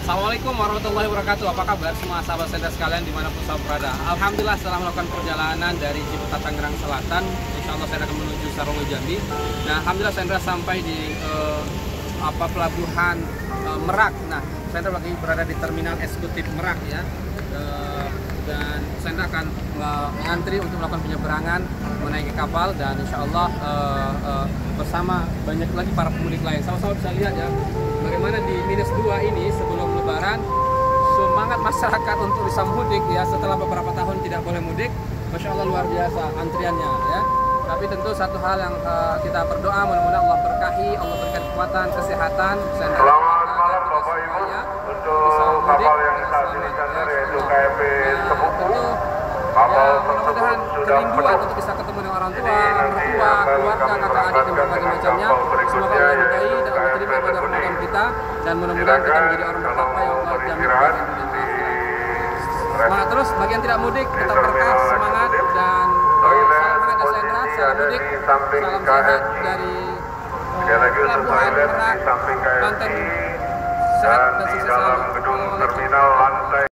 Assalamualaikum warahmatullahi wabarakatuh. Apa kabar semua sahabat Sendra sekalian dimanapun sahabat berada? Alhamdulillah setelah melakukan perjalanan dari Ciputat Tangerang Selatan, insya Allah saya akan menuju Sarongi Jambi. Nah, alhamdulillah Sendra sampai di pelabuhan Merak. Nah, Sendra lagi berada di terminal eksekutif Merak ya. Dan Sendra akan mengantri untuk melakukan penyeberangan menaiki kapal, dan insya Allah bersama banyak lagi para pemudik lain. Sama-sama bisa lihat ya bagaimana di -2 ini sebelum Lebaran semangat masyarakat untuk bisa mudik ya, setelah beberapa tahun tidak boleh mudik. Masya Allah luar biasa antriannya ya. Tapi tentu satu hal yang kita berdoa, mudah-mudahan Allah berkahi, Allah berikan kekuatan, kesehatan. Selamat malam Bapak Ibu untuk kapal yang saat ini kantor yaitu KMP Sepupu. Kapal tersebut sudah kerinduan untuk bisa ketemu dengan orang tua, mertua, keluarga, kakak adik dan berbagai macamnya. Semoga Allah ridai dan Allah terima ibadah Ramadan kita, dan mudah-mudahan kita menjadi orang bertakwa yang Allah jamin bagian dunia. Semangat terus bagi yang tidak mudik, tetap berkah, semangat, dan salam hangat dari Sendra, salam mudik, salam sehat dari pelabuhan Merak, Banten, sehat dan sukses selalu. Gedung terminal lantai